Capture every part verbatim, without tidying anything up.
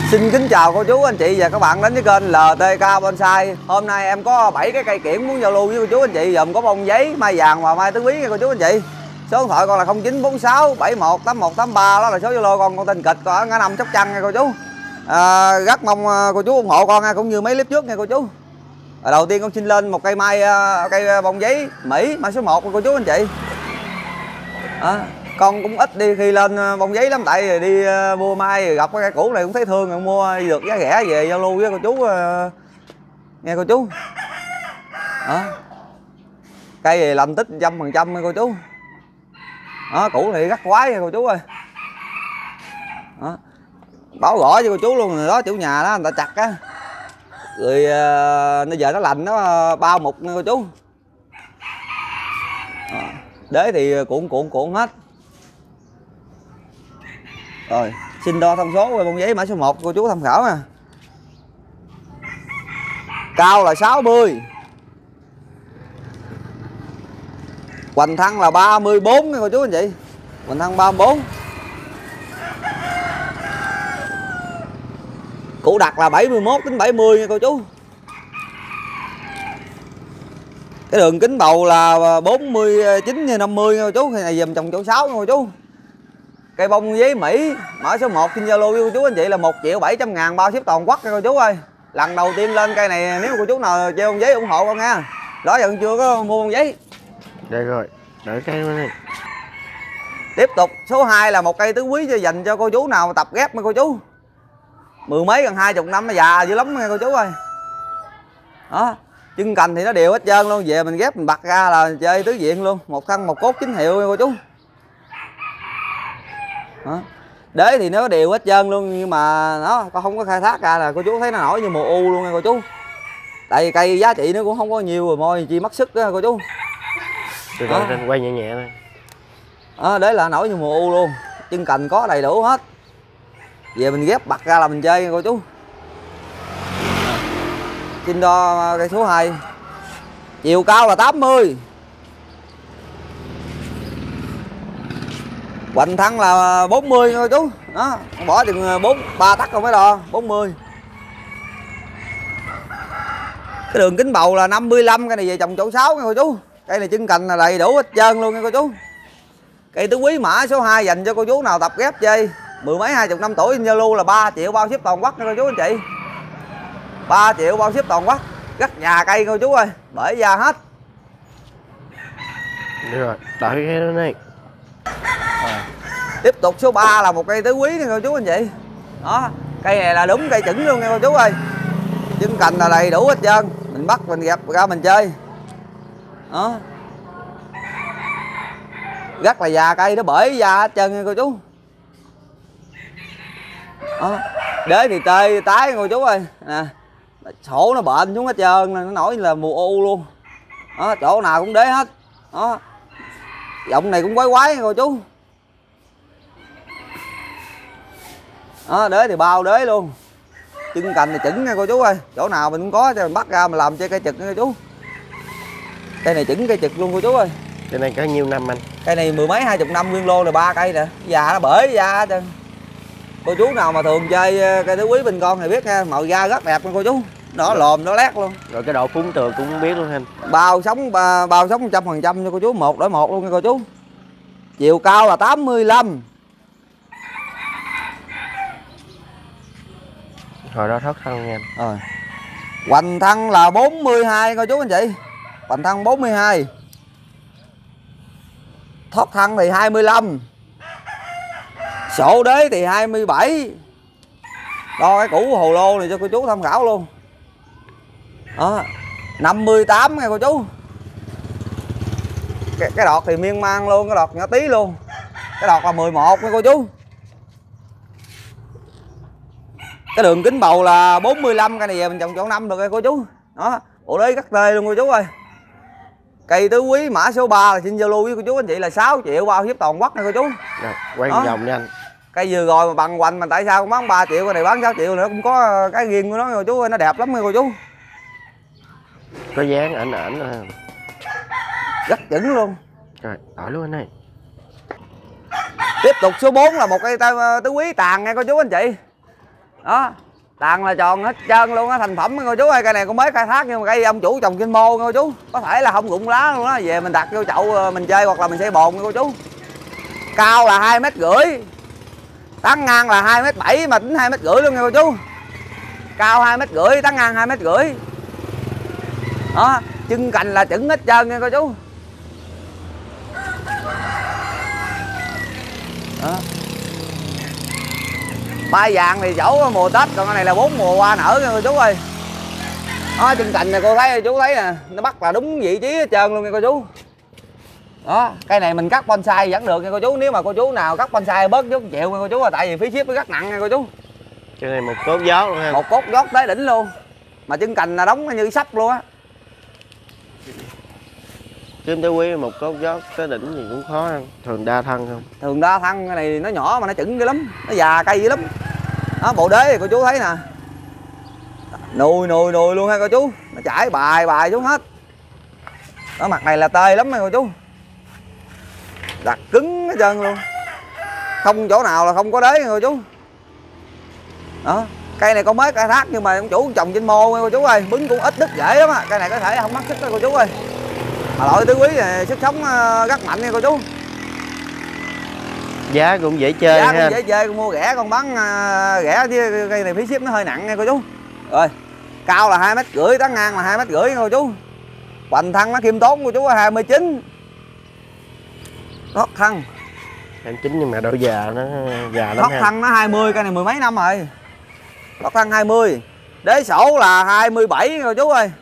Xin kính chào cô chú anh chị và các bạn đến với kênh lờ tê ca Bonsai. Hôm nay em có bảy cái cây kiểng muốn giao lưu với cô chú anh chị, gồm có bông giấy, mai vàng và mai tứ quý nha cô chú anh chị. Số điện thoại con là không chín bốn sáu bảy một tám một tám ba, đó là số Zalo con con tên Kịch, con ở ngã năm Sóc Trăng nha cô chú. À, rất mong cô chú ủng hộ con nha, cũng như mấy clip trước nha cô chú. À, đầu tiên con xin lên một cây mai cây bông giấy Mỹ mai số một cô chú anh chị. À, con cũng ít đi khi lên bông giấy lắm, tại vì đi mua mai gặp cái cây cũ này cũng thấy thương, mua được giá rẻ về giao lưu với cô chú nghe cô chú. Đó. Cây này làm tích trăm phần trăm cô chú. Đó, cũ thì rất quái nha cô chú ơi. Đó. Báo gõ cho cô chú luôn rồi đó, chủ nhà đó người ta chặt á, rồi bây giờ nó lành nó bao mục nha cô chú. Đó. Đế thì cuộn cuộn cuộn hết. Rồi, xin đo thông số bông giấy mã số một cô chú tham khảo nha. Cao là sáu mươi. Hoành thân là ba mươi bốn nha cô chú anh chị. Hoành thân ba mươi bốn. Củ đặc là bảy mươi mốt đến bảy mươi nha cô chú. Cái đường kính bầu là bốn mươi chín như năm mươi nha cô chú. Cái này dùm trồng chỗ sáu nha cô chú. Cây bông giấy Mỹ mã số một xin giao lưu với cô chú anh chị là một triệu bảy trăm ngàn, bao ship toàn quốc nha cô chú ơi. Lần đầu tiên lên cây này, nếu cô chú nào chơi bông giấy ủng hộ con nha. Đó giờ chưa có mua bông giấy. Đây rồi, đợi cây này. Tiếp tục số hai là một cây tứ quý cho dành cho cô chú nào tập ghép nha cô chú. Mười mấy gần hai chục năm nó già dữ lắm nha cô chú ơi. Đó, chân cành thì nó đều hết trơn luôn, về mình ghép mình bật ra là chơi tứ diện luôn, một thân một cốt chính hiệu nha cô chú. Đó. Đế thì nó đều hết trơn luôn, nhưng mà nó không có khai thác ra là cô chú thấy nó nổi như mùa u luôn nha cô chú. Tại vì cây giá trị nó cũng không có nhiều rồi, môi chi mất sức đó cô chú. Từ từ trên quay nhẹ nhẹ thôi. Đó, đế là nổi như mùa u luôn, chân cành có đầy đủ hết, về mình ghép bật ra là mình chơi nha cô chú. Xin đo cây số hai. Chiều cao là tám mươi. Hoành thân là bốn mươi thôi chú. Đó, bỏ chừng bốn ba tắc không mới đo, bốn mươi. Cái đường kính bầu là năm mươi lăm, cây này về trồng chỗ sáu nha cô chú. Cây này chân cành là đầy đủ hết trơn luôn nha cô chú. Cây tứ quý mã số hai dành cho cô chú nào tập ghép chơi mười mấy hai chục năm tuổi giao lưu là ba triệu bao ship toàn quốc nha cô chú anh chị. ba triệu bao ship toàn quốc. Rất nhà cây cô chú ơi, bởi ra hết. Được rồi, đợi cái đó này. À. Tiếp tục số ba là một cây tứ quý nha cô chú anh chị. Đó, cây này là đúng cây chuẩn luôn nha cô chú ơi. Chân cành là đầy đủ hết trơn, mình bắt mình gặp ra mình chơi. Đó. Rất là già cây, nó bởi da hết trơn nha cô chú. Đó. Đế thì tê tái nha cô chú ơi. Nè, sổ nó bệnh xuống hết trơn, nó nổi là mùa u luôn. Đó, chỗ nào cũng đế hết. Đó. Giọng này cũng quái quái nha cô chú. Đó, đế thì bao đế luôn. Chân cành thì chững nha cô chú ơi. Chỗ nào mình cũng có cho mình bắt ra mình làm chơi cây trực nha cô chú. Cây này chững cây trực luôn cô chú ơi. Cây này có nhiêu năm anh? Cây này mười mấy hai chục năm nguyên lô rồi, ba cây nè. Già nó bể da hết trơn. Cô chú nào mà thường chơi cây tứ quý bên con thì biết ha, màu da rất đẹp nha cô chú. Nó lồm nó lét luôn. Rồi cái độ phúng tường cũng không biết luôn anh. Bao sống bao sống một trăm phần trăm cho cô chú, một đổi một luôn nha cô chú. Chiều cao là tám mươi lăm. Rồi đó thất thân nha anh. Rồi. Hoành thân là bốn mươi hai cô chú anh chị. Hoành thân bốn mươi hai. Thoát thân thì hai mươi lăm. Sổ đế thì hai mươi bảy. Đo cái củ hồ lô này cho cô chú tham khảo luôn. Đó, năm mươi tám nha cô chú. Cái, cái đọt thì miên man luôn, cái đọt nhỏ tí luôn. Cái đọt là mười một nha cô chú. Cái đường kính bầu là bốn mươi lăm, cây này về mình trồng chỗ năm được nha cô chú. Đó, bộ đế rất tê luôn cô chú ơi. Cây tứ quý mã số ba là xin giao lưu với cô chú anh chị là sáu triệu bao ship toàn quốc nha cô chú. Rồi, quay một vòng nha anh. Cây vừa rồi mà bằng hoành mà tại sao cũng bán ba triệu, cái này bán sáu triệu nữa, cũng có cái riêng của nó cô chú ơi, nó đẹp lắm nha cô chú. Có dáng ảnh ảnh rất chuẩn luôn. Rồi, đổi luôn anh ơi. Tiếp tục số bốn là một cây tứ quý tàn nha cô chú anh chị. Đó, tàn là tròn hết trơn luôn á, thành phẩm cô chú ơi. Cây này cũng mới khai thác nhưng mà cây ông chủ trồng kinh mô cô chú, có thể là không rụng lá luôn đó, về mình đặt vô chậu mình chơi hoặc là mình xây bồn cô chú. Cao là hai mét rưỡi, tán ngang là hai mét bảy mà tính hai mét rưỡi luôn nha cô chú. Cao hai mét rưỡi, tán ngang hai mét rưỡi. Đó, chân cành là chững hết trơn nha cô chú. Đó. Mai vàng thì chỗ mùa Tết, còn cái này là bốn mùa hoa nở nha cô chú ơi. Đó, chân cành này cô thấy, chú thấy nè, nó bắt là đúng vị trí hết trơn luôn nha cô chú. Đó, cây này mình cắt bonsai vẫn được nha cô chú. Nếu mà cô chú nào cắt bonsai bớt chút chịu nha cô chú, tại vì phí ship nó rất nặng nha cô chú. Cái này một cốt gió luôn ha. Một cốt giót tới đỉnh luôn. Mà chân cành là đóng như sắp luôn á. Chứ tới quý một cốt gió tới đỉnh thì cũng khó ăn. Thường đa thân không? Thường đa thân, cái này nó nhỏ mà nó chững dữ lắm, nó già cây dữ lắm. Đó, bộ đế thì cô chú thấy nè, nùi nùi nùi luôn ha cô chú, nó chảy bài bài xuống hết. Đó, mặt này là tê lắm nha cô chú, đặt cứng hết trơn luôn, không chỗ nào là không có đế nha cô chú. Đó, cây này con mới khai thác nhưng mà ông chủ trồng trên mô nha cô chú ơi, bứng cũng ít đứt dễ lắm á. Cây này có thể không mắc sức đó cô chú ơi, mà loại tứ quý này sức sống rất mạnh nha cô chú. Giá cũng dễ chơi giá ha. cũng dễ chơi, con mua rẻ con bán uh, rẻ chứ cây này phí ship nó hơi nặng nha cô chú. Rồi, cao là hai mét rưỡi, tán ngang là hai mét rưỡi nha cô chú. Hoành thân nó khiêm tốn cô chú hai mươi chín. Thoát thân Em chín nhưng mà độ già nó già lắm thoát ha. thân nó hai mươi, cây này mười mấy năm rồi. Thoát thân hai mươi. Đế sổ là hai mươi bảy nha cô chú ơi.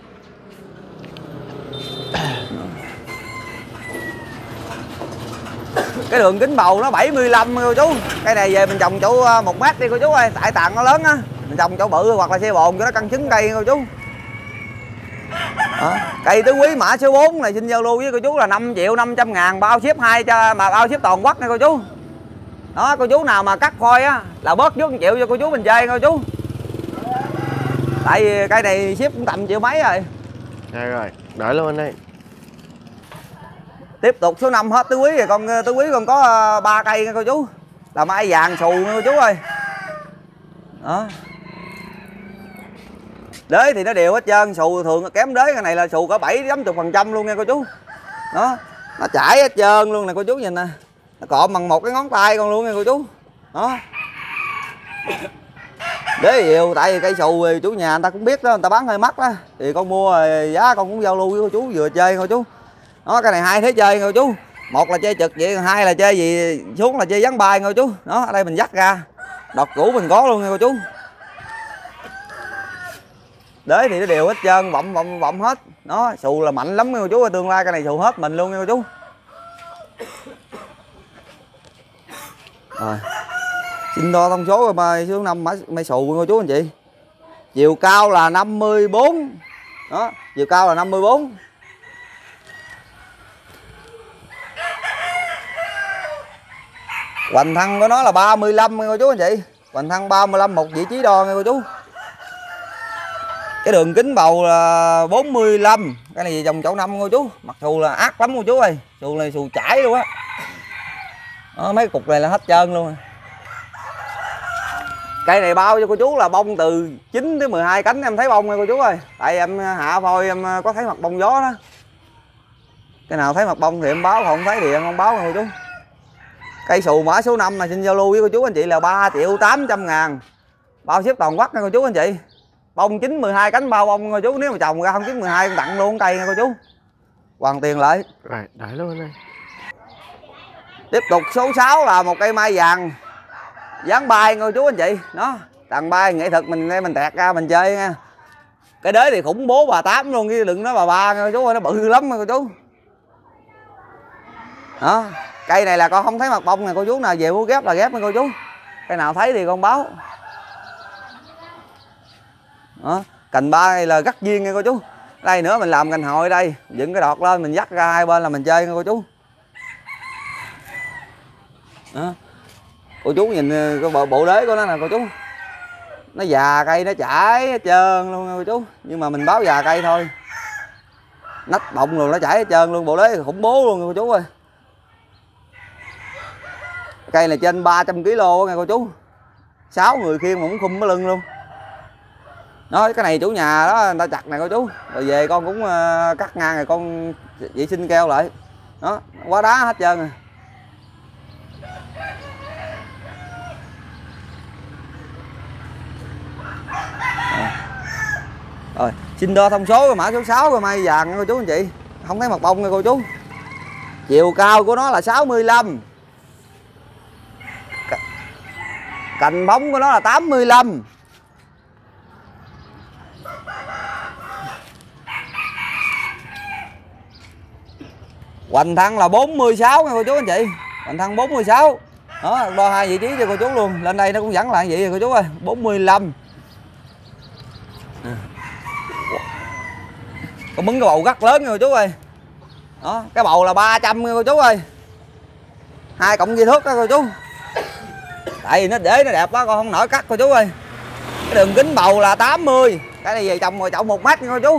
Cái đường kính bầu nó bảy mươi lăm cô chú. Cây này về mình trồng chỗ một mét đi cô chú ơi, tại tàn nó lớn á, mình trồng chỗ bự hoặc là xe bồn cho nó cân xứng cây cô chú. Đó. Cây tứ quý mã số bốn này xin giao lưu với cô chú là năm triệu năm trăm ngàn, bao ship hai cho mà bao ship toàn quốc nha cô chú. Đó, cô chú nào mà cắt phôi á là bớt trước một triệu cho cô chú mình chơi cô chú. Tại vì cây này ship cũng tầm triệu mấy rồi. Rồi rồi, đợi luôn anh ơi. Tiếp tục số năm hết tứ quý rồi, con tứ quý còn có ba cây nha cô chú. Là mai vàng xù nha cô chú ơi. Đó. Đế thì nó đều hết trơn, xù thường kém đế cái này là xù có bảy tám mươi phần trăm luôn nha cô chú. Đó, nó chảy hết trơn luôn nè cô chú nhìn nè. Nó cộm bằng một cái ngón tay con luôn nha cô chú. Đó. Đế nhiều, tại vì cây xù thì chủ nhà người ta cũng biết đó, người ta bán hơi mắc đó. Thì con mua giá con cũng giao lưu với cô chú vừa chơi cô chú. Đó, cái này hai thế chơi cô chú. Một là chơi trực vậy, hai là chơi gì xuống là chơi vắng bài cô chú. Đó, ở đây mình dắt ra. Đọt cũ mình có luôn nha cô chú. Đế thì nó đều hết trơn, vọng vọng vọng hết. Đó, xù là mạnh lắm nha cô chú, tương lai cái này xù hết mình luôn nha cô chú. Rồi. Xin đo thông số rồi mà số năm mấy xù cô chú anh chị. Chiều cao là năm mươi bốn. Đó, chiều cao là năm mươi bốn. Hoành thân của nó là ba mươi lăm nha cô chú anh chị. Hoành thân ba mươi lăm một vị trí đo nha cô chú. Cái đường kính bầu là bốn mươi lăm. Cái này dòng chậu năm cô chú. Mặc dù là ác lắm cô chú ơi. Xù này xù chảy luôn á. Đó, mấy cục này là hết trơn luôn. Cây này bao cho cô chú là bông từ chín tới mười hai cánh em thấy bông nha cô chú ơi. Tại em hạ phôi em có thấy mặt bông gió đó. Cái nào thấy mặt bông thì em báo, không thấy thì em không báo nha cô chú. Cây xù mã số năm này xin giao lưu với cô chú anh chị là ba triệu tám trăm ngàn. Bao ship toàn quốc nha cô chú anh chị. Bông chín mười hai cánh bao bông cô chú, nếu mà trồng ra không chín mười hai tặng luôn cây nha cô chú. Hoàn tiền lại. Rồi, đợi luôn anh ơi. Tiếp tục số sáu là một cây mai vàng dáng bay cô chú anh chị. Đó, tặng bay nghệ thuật mình đây mình tẹt ra mình chơi nha. Cái đế thì khủng bố bà tám luôn, chứ đừng nói bà ba nha cô chú ơi, nó bự lắm nha cô chú. Đó, cây này là con không thấy mặt bông này cô chú nào về mua ghép là ghép nha cô chú. Cây nào thấy thì con báo. Đó, cành ba này là gắt viên nha cô chú. Đây nữa mình làm cành hồi đây, dựng cái đọt lên mình dắt ra hai bên là mình chơi nha cô chú. Đó. Cô chú nhìn cái bộ, bộ đế của nó nè cô chú. Nó già cây nó chảy hết trơn luôn nha cô chú. Nhưng mà mình báo già cây thôi. Nách bọng rồi nó chảy hết trơn luôn, bộ đế khủng bố luôn nha cô chú ơi. Cây này trên ba trăm ki lô nha cô chú. sáu người khiêng mà cũng khum cái lưng luôn. Đó, cái này chủ nhà đó người ta chặt này cô chú, rồi về con cũng uh, cắt ngang rồi con vệ sinh keo lại. Đó, quá đá hết trơn rồi. Rồi, xin đo thông số mã số sáu rồi may vàng nha cô chú anh chị. Không thấy mặt bông nha cô chú. Chiều cao của nó là sáu mươi lăm. Cành bóng của nó là tám mươi lăm. Hoành thân là bốn mươi sáu nha cô chú anh chị. Hoành thân bốn mươi sáu. Đó, đo hai vị trí cho cô chú luôn. Lên đây nó cũng vẫn lại vậy rồi cô chú ơi, bốn mươi lăm. Con bứng cái bầu rất lớn nha cô chú ơi. Đó, cái bầu là ba trăm nha cô chú ơi. Hai cộng dây thước đó cô chú. Tại vì nó để nó đẹp quá con không nổi cắt cô chú ơi. Cái đường kính bầu là tám mươi. Cái này về trồng rồi chậu một mét nha cô chú.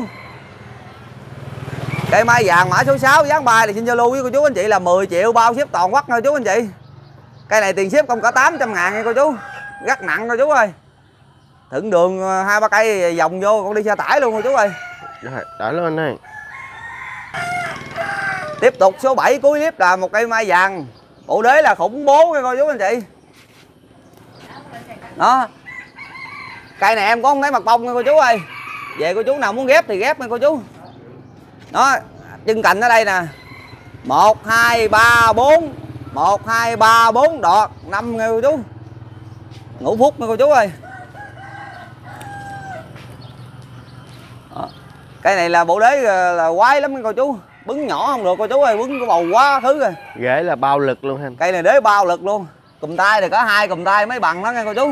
Cây mai vàng mã số sáu dán bài thì xin Zalo với cô chú anh chị là mười triệu bao ship toàn quốc nha cô chú anh chị. Cây này tiền ship không cả tám trăm ngàn nha cô chú. Rất nặng cô chú ơi. Thượng đường hai ba cây vòng vô con đi xe tải luôn cô chú ơi. Rồi, đỡ lên anh ơi. Tiếp tục số bảy cuối clip là một cây mai vàng. Bộ đế là khủng bố nha cô chú anh chị. Đó. Cây này em có không thấy mặt bông nha cô chú ơi. Về cô chú nào muốn ghép thì ghép nha cô chú. Đó, chân cành ở đây nè. một hai ba bốn. một hai ba bốn đọt năm nha cô chú. Ngũ phút nha cô chú ơi. Đó. Cây này là bộ đế là quái lắm nha cô chú. Bứng nhỏ không được cô chú ơi, bứng cái bầu quá thứ rồi. Rễ là bao lực luôn ha. Cây này đế bao lực luôn. Cùm tay thì có hai cùm tay mới bằng đó nha cô chú.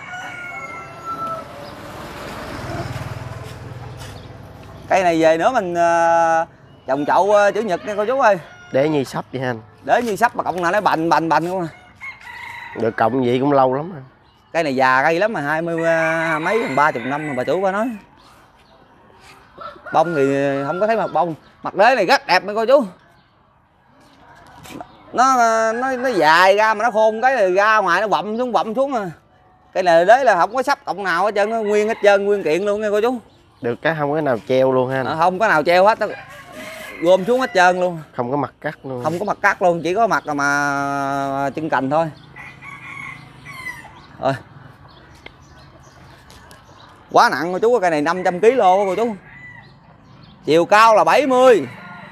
Cây này về nữa mình uh, trồng chậu uh, chữ nhật nha cô chú ơi. Để như sắp vậy anh. Để như sắp mà cộng là nó bành bành bành luôn. Được cộng vậy cũng lâu lắm anh. Cây này già cây lắm mà hai mươi uh, mấy gần ba chục năm mà bà chủ bà nói. Bông thì không có thấy mặt bông. Mặt đế này rất đẹp nha cô chú. Nó nó nó dài ra mà nó khôn cái này ra ngoài nó vậm xuống vậm xuống à. Cây này đế là không có sắp cộng nào hết trơn, nó nguyên hết trơn nguyên kiện luôn nha cô chú. Được cái không có nào treo luôn ha. À, không có nào treo hết, nó gom xuống hết trơn luôn. Không có mặt cắt luôn. Không có mặt cắt luôn, chỉ có mặt mà chân cành thôi. Rồi. Quá nặng cô chú, cây này năm trăm ki lô cô chú. Chiều cao là bảy mươi.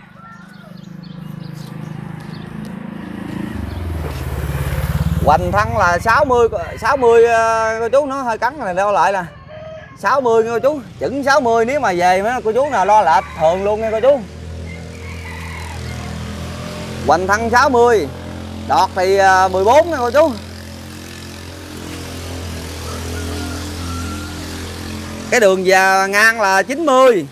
Hoành thân là sáu mươi sáu mươi cô chú, nó hơi cắn này đo lại là sáu mươi nha cô chú, chừng sáu mươi nếu mà về mấy cô chú nào lo lệch thường luôn nha cô chú. Hoành thân sáu mươi, đọt thì mười bốn nha cô chú. Cái đường và ngang là chín mươi.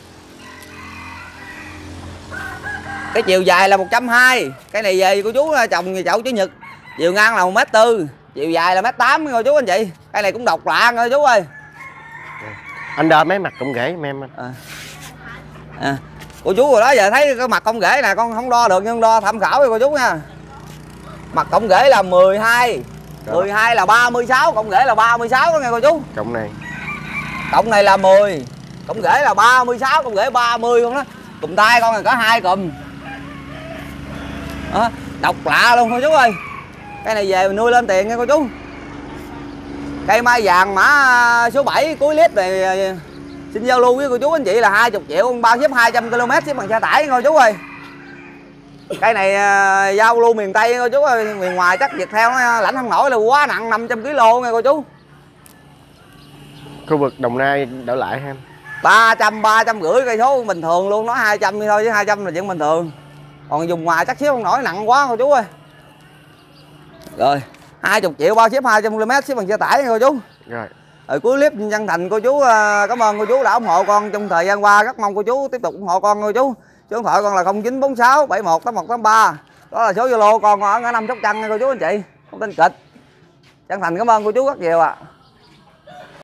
Cái chiều dài là một trăm hai mươi. Cái này về cô chú trồng thì chậu chữ nhật. Chiều ngang là một mét tư, chiều dài là mét tám nha cô chú anh chị. Cái này cũng độc lạ nha cô chú ơi. Anh đo mấy mặt cộng rễ em em anh. À. À. Cô chú rồi đó, giờ thấy cái mặt cộng rễ nè, con không đo được nhưng đo tham khảo cho cô chú nha. Mặt cộng rễ là mười hai. Đó. mười hai là ba mươi sáu, cộng rễ là ba mươi sáu đó nghe cô chú. Cộng này. Cộng này là mười, cộng rễ là ba mươi sáu, cộng rễ ba mươi con đó. Cùm tay con này có hai cùm. Đó, độc lạ luôn cô chú ơi. Cái này về mình nuôi lên tiền nha cô chú. Cây mai vàng mã số bảy cuối clip này xin giao lưu với cô chú anh chị là hai mươi triệu, con bao ship hai trăm ki lô mét ship bằng xe tải nha cô chú ơi. Cây này giao lưu miền Tây nha cô chú ơi, miền ngoài chắc việc theo nó lãnh không nổi là quá nặng năm trăm ki lô nha cô chú. Khu vực Đồng Nai đỡ lại ha. ba trăm, ba trăm rưỡi cây số bình thường luôn, nói hai trăm thôi chứ hai trăm là chuyện bình thường. Còn dùng ngoài chắc ship không nổi, nặng quá cô chú ơi. Rồi, hai mươi triệu bao ship hai trăm ki lô mét ship bằng xe tải nha cô chú. Rồi. Rồi cuối clip chân thành cô chú cảm ơn cô chú đã ủng hộ con trong thời gian qua, rất mong cô chú tiếp tục ủng hộ con cô chú. Số điện thoại con là không chín bốn sáu bảy một tám một tám ba. Đó là số Zalo con ở ngõ năm Sóc Trăng nha cô chú anh chị. Không tin kịch. Chân thành cảm ơn cô chú rất nhiều ạ. À.